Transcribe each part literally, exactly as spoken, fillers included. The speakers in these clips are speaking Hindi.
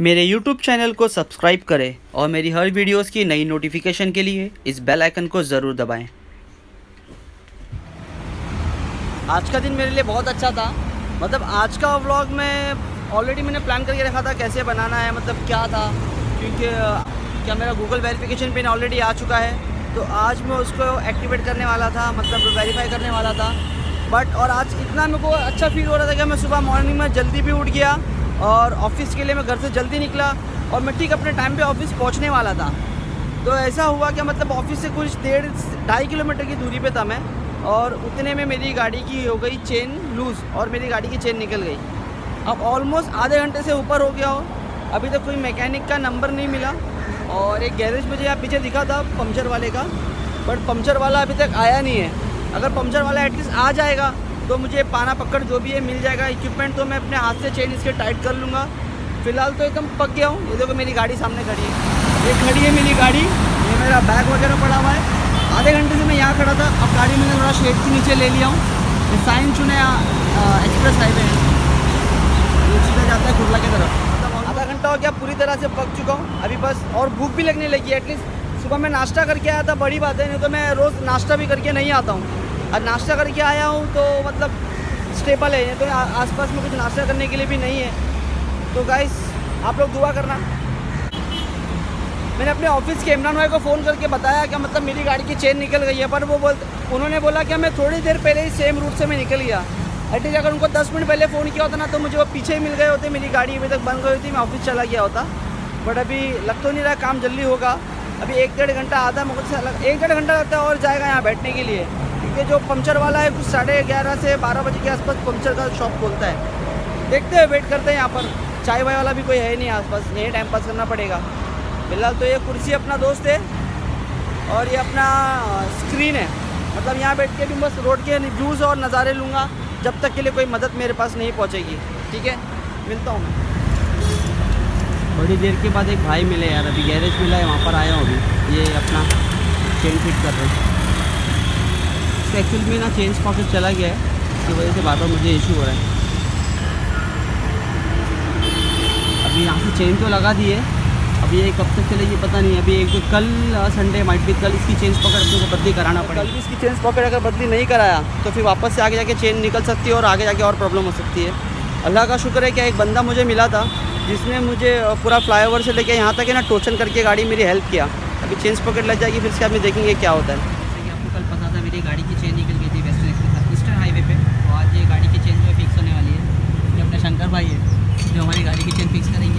मेरे यूट्यूब चैनल को सब्सक्राइब करें और मेरी हर वीडियोस की नई नोटिफिकेशन के लिए इस बेल आइकन को ज़रूर दबाएं। आज का दिन मेरे लिए बहुत अच्छा था। मतलब आज का व्लॉग में ऑलरेडी मैंने प्लान करके रखा था कैसे बनाना है, मतलब क्या था, क्योंकि क्या मेरा गूगल वेरिफिकेशन पिन ऑलरेडी आ चुका है, तो आज मैं उसको एक्टिवेट करने वाला था, मतलब वेरीफाई करने वाला था। बट और आज इतना मेरे को अच्छा फील हो रहा था कि मैं सुबह मॉर्निंग में जल्दी भी उठ गया और ऑफिस के लिए मैं घर से जल्दी निकला और मैं ठीक अपने टाइम पे ऑफिस पहुंचने वाला था। तो ऐसा हुआ कि मतलब ऑफिस से कुछ डेढ़ ढाई किलोमीटर की दूरी पे था मैं, और उतने में मेरी गाड़ी की हो गई चेन लूज़ और मेरी गाड़ी की चेन निकल गई। अब ऑलमोस्ट आधे घंटे से ऊपर हो गया हो, अभी तक कोई मैकेनिक का नंबर नहीं मिला। और एक गैरेज मुझे यहाँ पीछे दिखा था पंचर वाले का, बट पंचर वाला अभी तक आया नहीं है। अगर पंचर वाला एटलीस्ट आ जाएगा तो मुझे पाना पकड़ जो भी है मिल जाएगा इक्विपमेंट, तो मैं अपने हाथ से चेन इसके टाइट कर लूँगा। फ़िलहाल तो एकदम पक गया हूँ। ये देखो मेरी गाड़ी सामने खड़ी है, ये खड़ी है मेरी गाड़ी, ये मेरा बैग वगैरह पड़ा हुआ है। आधे घंटे से मैं यहाँ खड़ा था, अब गाड़ी मैंने थोड़ा शेड के नीचे ले लिया हूँ। ये साइन चुने एक्सप्रेस हाईवे है, ये सीधा जाता है कुर्ला की तरफ। मतलब आधा घंटा हो गया, पूरी तरह से पक चुका हूँ। अभी बस और भूख भी लगने लगी है। एटलीस्ट सुबह मैं नाश्ता करके आया था, बड़ी बात है, नहीं तो मैं रोज़ नाश्ता भी करके नहीं आता हूँ। आज नाश्ता करके आया हूँ तो मतलब स्टेबल है, तो आसपास में कुछ नाश्ता करने के लिए भी नहीं है। तो गाइस आप लोग दुआ करना। मैंने अपने ऑफिस के इमरान भाई को फ़ोन करके बताया कि मतलब मेरी गाड़ी की चेन निकल गई है, पर वो बोल उन्होंने बोला कि मैं थोड़ी देर पहले ही सेम रूट से मैं निकल गया। एटलीस्ट अगर उनको दस मिनट पहले फ़ोन किया होता ना तो मुझे वो पीछे ही मिल गए होते, मेरी गाड़ी अभी तक बंद गई थी, मैं ऑफिस चला गया होता। बट अभी लग तो नहीं रहा काम जल्दी होगा। अभी एक डेढ़ घंटा आधा मुझे एक डेढ़ घंटा लगता है और जाएगा यहाँ बैठने के लिए, क्योंकि जो पंचर वाला है कुछ साढ़े ग्यारह से बारह बजे के आसपास पंचर का शॉप खोलता है। देखते हैं, वेट करते हैं। यहाँ पर चाय वाय वाला भी कोई है नहीं आसपास, यहीं टाइम पास करना पड़ेगा। फिलहाल तो ये कुर्सी अपना दोस्त है और ये अपना स्क्रीन है, मतलब यहाँ बैठ के भी बस रोड के व्यूज़ और नज़ारे लूँगा जब तक के लिए कोई मदद मेरे पास नहीं पहुँचेगी। ठीक है, मिलता हूँ मैं। बड़ी देर के बाद एक भाई मिले यार, अभी गैरेज मिला है, वहाँ पर आया हूँ अभी। ये अपना चेन फिट कर रहे हैं। एक्चुअली में ना चेंज पॉकेट चला गया है, इसकी वजह से बार बार मुझे इशू हो रहा है। अभी यहाँ से चेन तो लगा दी है, अभी ये कब तक चलेगी पता नहीं। अभी एक कल संडे माइट भी, कल इसकी चेंज पॉकेट अपने को बदली कराना पड़ेगा। कल भी इसकी चेंज पॉकेट अगर बदली नहीं कराया तो फिर वापस से आगे जाके चेन निकल सकती है और आगे जाके और प्रॉब्लम हो सकती है। अल्लाह का शुक्र है कि एक बंदा मुझे मिला था जिसने मुझे पूरा फ्लाईओवर से लेके यहाँ तक है ना टोचन करके गाड़ी मेरी हेल्प किया। अभी चेंज पॉकेट लग जाएगी, फिर इसके बाद में देखेंगे क्या होता है। कल पता था मेरी गाड़ी की चेन निकल गई थी वेस्टर्न एक्सप्रेस ईस्टर्न हाईवे पे, और आज ये गाड़ी की चेन जो है फिक्स होने वाली है। जो अपने शंकर भाई है जो हमारी गाड़ी की चेन फिक्स करेंगे।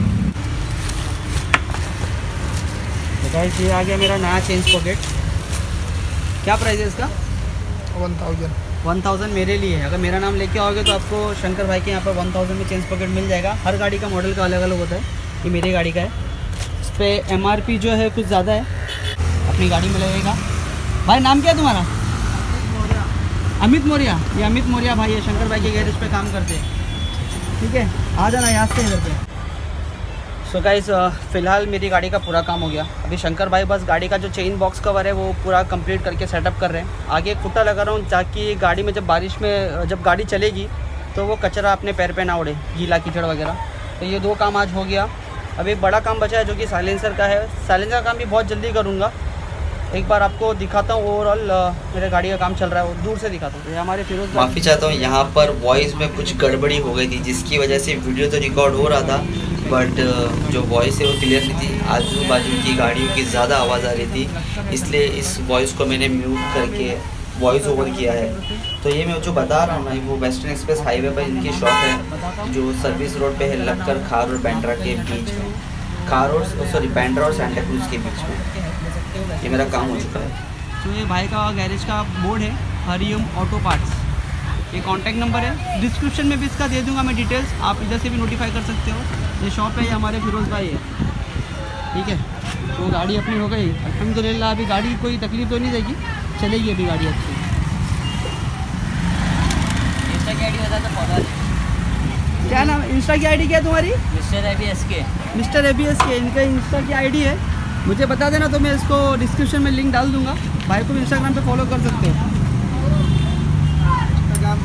तो गाइस ये आ गया मेरा नया चेंज पॉकेट। क्या प्राइस है इसका? वन थाउजेंड वन थाउजेंड मेरे लिए है। अगर मेरा नाम लेके आओगे तो आपको शंकर भाई के यहाँ पर वन थाउजेंड में चेंज पॉकेट मिल जाएगा। हर गाड़ी का मॉडल का अलग अलग होता है, ये मेरी गाड़ी का है। इस पर एम आर पी जो है कुछ ज़्यादा है, अपनी गाड़ी में लगेगा। भाई नाम क्या है तुम्हारा? अमित मौर्या। ये अमित मौर्या भाई है, शंकर भाई के गैरेज पे काम करते हैं। ठीक है, आ जाना याद से इधर पे। सो गाइस फ़िलहाल मेरी गाड़ी का पूरा काम हो गया। अभी शंकर भाई बस गाड़ी का जो चेन बॉक्स कवर है वो पूरा कंप्लीट करके सेटअप कर रहे हैं। आगे एक फुट्टा लगा रहा हूँ ताकि गाड़ी में जब बारिश में जब गाड़ी चलेगी तो वो कचरा अपने पैर पे ना उड़े, गीला कीचड़ वगैरह। तो ये दो काम आज हो गया। अभी एक बड़ा काम बचा है जो कि साइलेंसर का है। साइलेंसर का काम भी बहुत जल्दी करूँगा। एक बार आपको दिखाता हूँ ओवरऑल मेरे गाड़ी का काम चल रहा है, वो दूर से दिखाता हूँ। ये हमारे फिरोज। माफ़ी चाहता हूँ, यहाँ पर वॉइस में कुछ गड़बड़ी हो गई थी जिसकी वजह से वीडियो तो रिकॉर्ड हो रहा था बट जो वॉइस है वो क्लियर नहीं थी। आजू बाजू की गाड़ियों की ज़्यादा आवाज़ आ रही थी, इसलिए इस वॉइस को मैंने म्यूट करके वॉइस ओवर किया है। तो ये मैं जो बता रहा हूँ ना, वो वेस्टर्न एक्सप्रेस हाईवे पर इनकी शॉप है जो सर्विस रोड पे है, लगकर खार और बैंड्रा के बीच में, खार और सॉरी बैंड्रा और सैंटा क्रूज के बीच में। ये मेरा काम हो चुका है। तो ये भाई का गैरेज का बोर्ड है, हरिओम ऑटो पार्ट्स। ये कॉन्टैक्ट नंबर है, डिस्क्रिप्शन में भी इसका दे दूंगा मैं डिटेल्स, आप इधर से भी नोटिफाई कर सकते हो। ये शॉप है, ये हमारे फिरोज़ भाई है। ठीक है, तो गाड़ी अपनी हो गई अल्हम्दुलिल्लाह। अभी गाड़ी कोई तकलीफ तो नहीं देगी, चलेगी अभी गाड़ी अच्छी। इंस्टा की आईडी बता तो पौधा क्या नाम? इंस्टा की आईडी क्या है तुम्हारी? Mister A B S K. Mister A B S K इनका इंस्टा की आईडी है, मुझे बता देना तो मैं इसको डिस्क्रिप्शन में लिंक डाल दूंगा। भाई को इंस्टाग्राम पे फॉलो कर सकते हो।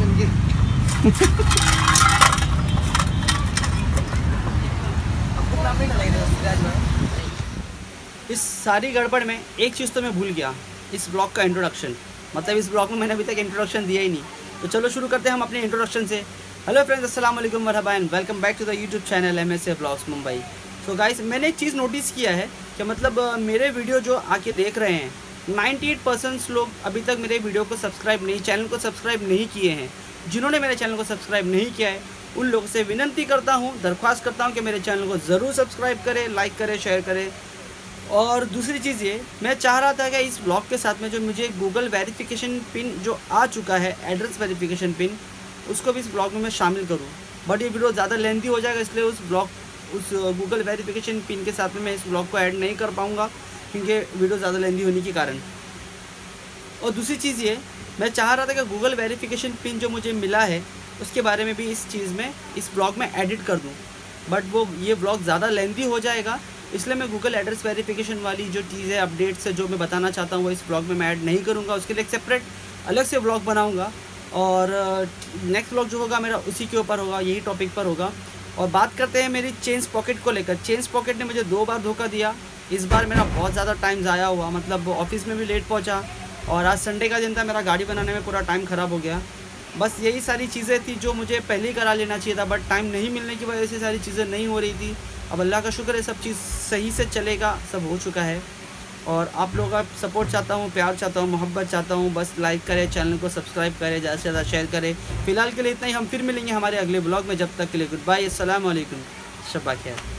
इंस्टाग्राम इस सारी गड़बड़ में एक चीज़ तो मैं भूल गया, इस ब्लॉग का इंट्रोडक्शन। मतलब इस ब्लॉग में मैंने अभी तक इंट्रोडक्शन दिया ही नहीं। तो चलो शुरू करते हैं हम अपने इंट्रोडक्शन से। हेलो फ्रेंड्स, अस्सलाम वालेकुम मरहबा and welcome back to the YouTube channel M S A blogs Mumbai. So guys, मैंने एक चीज़ नोटिस किया है कि मतलब मेरे वीडियो जो आके देख रहे हैं अट्ठानवे परसेंट लोग अभी तक मेरे वीडियो को सब्सक्राइब नहीं, चैनल को सब्सक्राइब नहीं किए हैं। जिन्होंने मेरे चैनल को सब्सक्राइब नहीं किया है उन लोगों से विनती करता हूँ, दरख्वास्त करता हूँ कि मेरे चैनल को ज़रूर सब्सक्राइब करें, लाइक करें, शेयर करें। और दूसरी चीज़ ये, मैं चाह रहा था कि इस ब्लॉग के साथ में जो मुझे गूगल वेरिफिकेशन पिन जो आ चुका है, एड्रेस वेरिफिकेशन पिन, उसको भी इस ब्लॉग में मैं शामिल करूँ। बट ये वीडियो ज़्यादा लेंथी हो जाएगा, इसलिए उस ब्लॉग उस गूगल वेरिफिकेशन पिन के साथ में मैं इस ब्लॉग को ऐड नहीं कर पाऊँगा, क्योंकि वीडियो ज़्यादा लेंथी होने के कारण। और दूसरी चीज़ ये, मैं चाह रहा था कि गूगल वेरिफिकेशन पिन जो मुझे मिला है उसके बारे में भी इस चीज़ में इस ब्लॉग में एडिट कर दूं, बट वो ये ब्लॉग ज़्यादा लेंथी हो जाएगा, इसलिए मैं गूगल एड्रेस वेरिफिकेशन वाली जो चीज़ है, अपडेट्स है, जो मैं बताना चाहता हूँ वो इस ब्लॉग में मैं ऐड नहीं करूँगा। उसके लिए एक सेपरेट अलग से ब्लॉग बनाऊँगा और नेक्स्ट ब्लॉग जो होगा मेरा उसी के ऊपर होगा, यही टॉपिक पर होगा। और बात करते हैं मेरी चेंज पॉकेट को लेकर। चेंज पॉकेट ने मुझे दो बार धोखा दिया। इस बार मेरा बहुत ज़्यादा टाइम ज़ाया हुआ, मतलब ऑफिस में भी लेट पहुँचा और आज संडे का दिन था, मेरा गाड़ी बनाने में पूरा टाइम ख़राब हो गया। बस यही सारी चीज़ें थी जो मुझे पहले ही करा लेना चाहिए था, बट टाइम नहीं मिलने की वजह से सारी चीज़ें नहीं हो रही थी। अब अल्लाह का शुक्र है सब चीज़ सही से चलेगा, सब हो चुका है। और आप लोगों का सपोर्ट चाहता हूँ, प्यार चाहता हूँ, मोहब्बत चाहता हूँ। बस लाइक करें, चैनल को सब्सक्राइब करें, ज़्यादा से ज़्यादा शेयर करें। फ़िलहाल के लिए इतना ही, हम फिर मिलेंगे हमारे अगले ब्लॉग में। जब तक के लिए गुड बाय, अस्सलाम वालेकुम, शब्बा खैर।